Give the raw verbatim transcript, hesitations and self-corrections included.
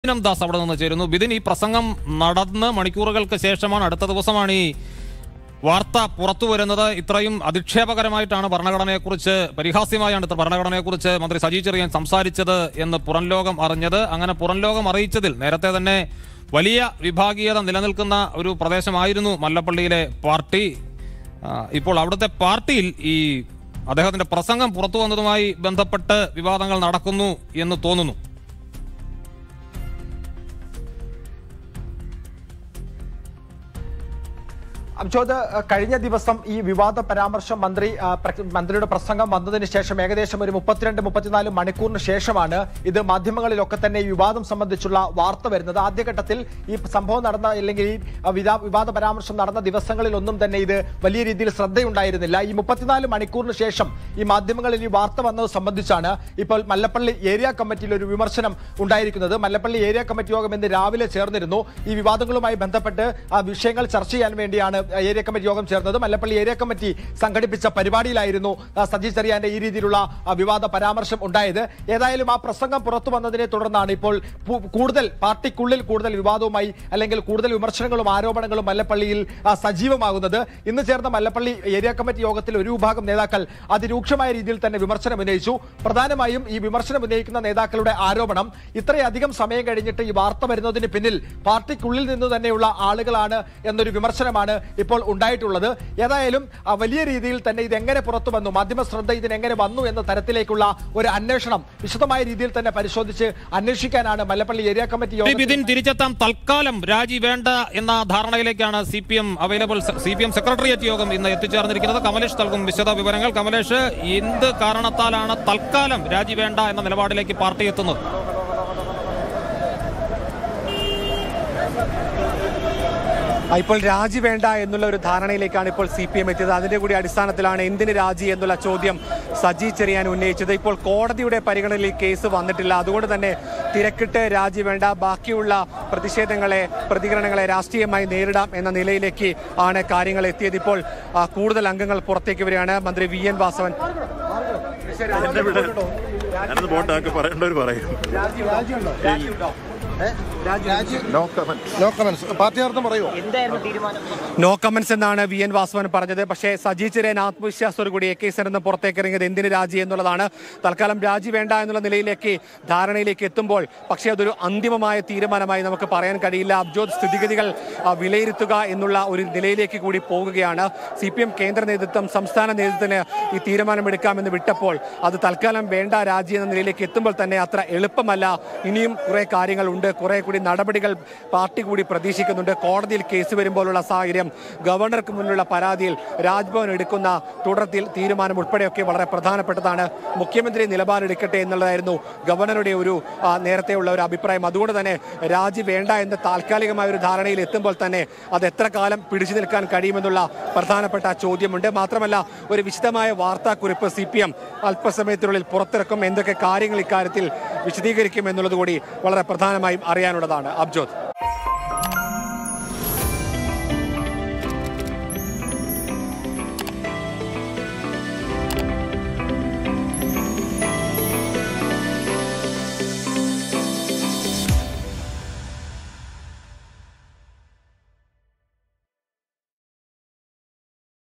ദാസ് അവിടെ നിന്ന് ചേരുന്നു. ബിദിൻ, ഈ പ്രസംഗം നടന്ന് മണിക്കൂറുകൾക്ക് ശേഷമാണ്, അടുത്ത ദിവസമാണ് ഈ വാർത്ത പുറത്തു വരുന്നത്. ഇത്രയും അധിക്ഷേപകരമായിട്ടാണ് ഭരണഘടനയെക്കുറിച്ച്, പരിഹാസ്യമായാണ് ഇത്ര ഭരണഘടനയെക്കുറിച്ച് മന്ത്രി സജി ചെറിയാൻ സംസാരിച്ചത് എന്ന് പുറം ലോകം അറിഞ്ഞത്. അങ്ങനെ പുറം ലോകം അറിയിച്ചതിൽ നേരത്തെ തന്നെ വലിയ വിഭാഗീയത നിലനിൽക്കുന്ന ഒരു പ്രദേശമായിരുന്നു മല്ലപ്പള്ളിയിലെ പാർട്ടി. ഇപ്പോൾ അവിടുത്തെ പാർട്ടിയിൽ ഈ അദ്ദേഹത്തിന്റെ പ്രസംഗം പുറത്തു വന്നതുമായി ബന്ധപ്പെട്ട് വിവാദങ്ങൾ നടക്കുന്നു എന്ന് തോന്നുന്നു. അംജോദ്, കഴിഞ്ഞ ദിവസം ഈ വിവാദ പരാമർശം മന്ത്രി മന്ത്രിയുടെ പ്രസംഗം വന്നതിന് ശേഷം ഏകദേശം ഒരു മുപ്പത്തിരണ്ട് മുപ്പത്തിനാല് മണിക്കൂറിന് ശേഷമാണ് ഇത് മാധ്യമങ്ങളിലൊക്കെ തന്നെ ഈ വിവാദം സംബന്ധിച്ചുള്ള വാർത്ത വരുന്നത്. ആദ്യഘട്ടത്തിൽ ഈ സംഭവം നടന്ന അല്ലെങ്കിൽ ഈ വിവാദ പരാമർശം നടന്ന ദിവസങ്ങളിലൊന്നും തന്നെ ഇത് വലിയ രീതിയിൽ ശ്രദ്ധയുണ്ടായിരുന്നില്ല. ഈ മുപ്പത്തിനാല് മണിക്കൂറിന് ശേഷം ഈ മാധ്യമങ്ങളിൽ ഈ വാർത്ത വന്നത് സംബന്ധിച്ചാണ് ഇപ്പോൾ മല്ലപ്പള്ളി ഏരിയ കമ്മിറ്റിയിൽ ഒരു വിമർശനം ഉണ്ടായിരിക്കുന്നത്. മല്ലപ്പള്ളി ഏരിയ കമ്മിറ്റി യോഗം ഇന്ന് രാവിലെ ചേർന്നിരുന്നു. ഈ വിവാദങ്ങളുമായി ബന്ധപ്പെട്ട് ആ വിഷയങ്ങൾ ചർച്ച ചെയ്യാൻ വേണ്ടിയാണ് ഏരിയ കമ്മിറ്റി യോഗം ചേർന്നത്. മല്ലപ്പള്ളി ഏരിയ കമ്മിറ്റി സംഘടിപ്പിച്ച പരിപാടിയിലായിരുന്നു സജി ചെറിയാന്റെ ഈ രീതിയിലുള്ള വിവാദ പരാമർശം ഉണ്ടായത്. ഏതായാലും ആ പ്രസംഗം പുറത്തു വന്നതിനെ തുടർന്നാണ് ഇപ്പോൾ കൂടുതൽ പാർട്ടിക്കുള്ളിൽ കൂടുതൽ വിവാദവുമായി അല്ലെങ്കിൽ കൂടുതൽ വിമർശനങ്ങളും ആരോപണങ്ങളും മല്ലപ്പള്ളിയിൽ സജീവമാകുന്നത്. ഇന്ന് ചേർന്ന മല്ലപ്പള്ളി ഏരിയ കമ്മിറ്റി യോഗത്തിൽ ഒരു വിഭാഗം നേതാക്കൾ അതിരൂക്ഷമായ രീതിയിൽ തന്നെ വിമർശനം ഉന്നയിച്ചു. പ്രധാനമായും ഈ വിമർശനം ഉന്നയിക്കുന്ന നേതാക്കളുടെ ആരോപണം, ഇത്രയധികം സമയം കഴിഞ്ഞിട്ട് ഈ വാർത്ത വരുന്നതിന് പിന്നിൽ പാർട്ടിക്കുള്ളിൽ നിന്ന് തന്നെയുള്ള ആളുകളാണ് എന്നൊരു വിമർശനമാണ് ഇപ്പോൾ ഉണ്ടായിട്ടുള്ളത്. ഏതായാലും വലിയ രീതിയിൽ തന്നെ ഇതെങ്ങനെ പുറത്തു വന്നു, മാധ്യമ ശ്രദ്ധ ഇതിനെങ്ങനെ വന്നു എന്ന തരത്തിലേക്കുള്ള ഒരു അന്വേഷണം വിശദമായ രീതിയിൽ തന്നെ പരിശോധിച്ച് അന്വേഷിക്കാനാണ് മല്ലപ്പള്ളി ഏരിയ കമ്മിറ്റി യോഗം. തിരിച്ചെത്താം. തൽക്കാലം രാജി വേണ്ട എന്ന ധാരണയിലേക്കാണ് C P M available C P M secretariat യോഗം ഇന്ന് എത്തിച്ചേർന്നിരിക്കുന്നത്. കമലേഷ് നൽകും വിശദ വിവരങ്ങൾ. കമലേഷ്, എന്ത് കാരണത്താലാണ് തൽക്കാലം രാജി വേണ്ട എന്ന നിലപാടിലേക്ക് പാർട്ടി എത്തുന്നത്? ഇപ്പോൾ രാജി വേണ്ട എന്നുള്ള ഒരു ധാരണയിലേക്കാണ് ഇപ്പോൾ സി പി എം എത്തിയത്. അതിന്റെ കൂടി അടിസ്ഥാനത്തിലാണ് എന്തിന് രാജി എന്നുള്ള ചോദ്യം സജി ചെറിയാൻ ഉന്നയിച്ചത്. ഇപ്പോൾ കോടതിയുടെ പരിഗണനയിൽ ഈ കേസ് വന്നിട്ടില്ല, അതുകൊണ്ട് തന്നെ തിരക്കിട്ട് രാജി വേണ്ട, ബാക്കിയുള്ള പ്രതിഷേധങ്ങളെ പ്രതികരണങ്ങളെ രാഷ്ട്രീയമായി നേരിടാം എന്ന നിലയിലേക്ക് ആണ് കാര്യങ്ങൾ എത്തിയത്. ഇപ്പോൾ കൂടുതൽ അംഗങ്ങൾ പുറത്തേക്ക് വരികയാണ്. മന്ത്രി V N Vasavan no comments എന്നാണ് വി എൻ വാസവൻ പറഞ്ഞത്. പക്ഷേ സജി ചെറിയാൻ ആത്മവിശ്വാസത്തോടു കൂടി എ കെ സെൻ പുറത്തേക്ക് ഇറങ്ങിയത് എന്തിന് രാജി എന്നുള്ളതാണ്. തൽക്കാലം രാജി വേണ്ട എന്നുള്ള നിലയിലേക്ക് ധാരണയിലേക്ക് എത്തുമ്പോൾ പക്ഷേ അതൊരു അന്തിമമായ തീരുമാനമായി നമുക്ക് പറയാൻ കഴിയില്ല. അബ്ജോദ്, സ്ഥിതിഗതികൾ വിലയിരുത്തുക എന്നുള്ള ഒരു നിലയിലേക്ക് കൂടി പോകുകയാണ്. സി പി എം കേന്ദ്ര നേതൃത്വം സംസ്ഥാന നേതൃത്വത്തിന് ഈ തീരുമാനമെടുക്കാമെന്ന് വിട്ടപ്പോൾ അത് തൽക്കാലം വേണ്ട രാജി എന്ന നിലയിലേക്ക് എത്തുമ്പോൾ തന്നെ അത്ര എളുപ്പമല്ല. ഇനിയും കുറെ കാര്യങ്ങളുണ്ട്, കുറെ കൂടി നടപടികൾ പാർട്ടി കൂടി പ്രതീക്ഷിക്കുന്നുണ്ട്. കോടതിയിൽ കേസ് വരുമ്പോഴുള്ള സാഹചര്യം, ഗവർണർക്ക് മുന്നിലുള്ള പരാതിയിൽ രാജ്ഭവൻ എടുക്കുന്ന തുടർത്തിൽ തീരുമാനം ഉൾപ്പെടെയൊക്കെ വളരെ പ്രധാനപ്പെട്ടതാണ്. മുഖ്യമന്ത്രി നിലപാടെടുക്കട്ടെ എന്നുള്ളതായിരുന്നു ഗവർണറുടെ ഒരു നേരത്തെയുള്ള ഒരു അഭിപ്രായം. അതുകൊണ്ട് തന്നെ രാജി വേണ്ട എന്ന താൽക്കാലികമായ ഒരു ധാരണയിൽ എത്തുമ്പോൾ തന്നെ അത് എത്ര കാലം പിടിച്ചു നിൽക്കാൻ കഴിയുമെന്നുള്ള പ്രധാനപ്പെട്ട ചോദ്യമുണ്ട്. മാത്രമല്ല, ഒരു വിശദമായ വാർത്താക്കുറിപ്പ് സി പി എം അല്പസമയത്തിനുള്ളിൽ പുറത്തിറക്കും. എന്തൊക്കെ കാര്യങ്ങൾ ഇക്കാര്യത്തിൽ വിശദീകരിക്കും എന്നുള്ളത് കൂടി വളരെ പ്രധാനമായും അറിയാനുള്ളതാണ്. അബ്ജോദ്.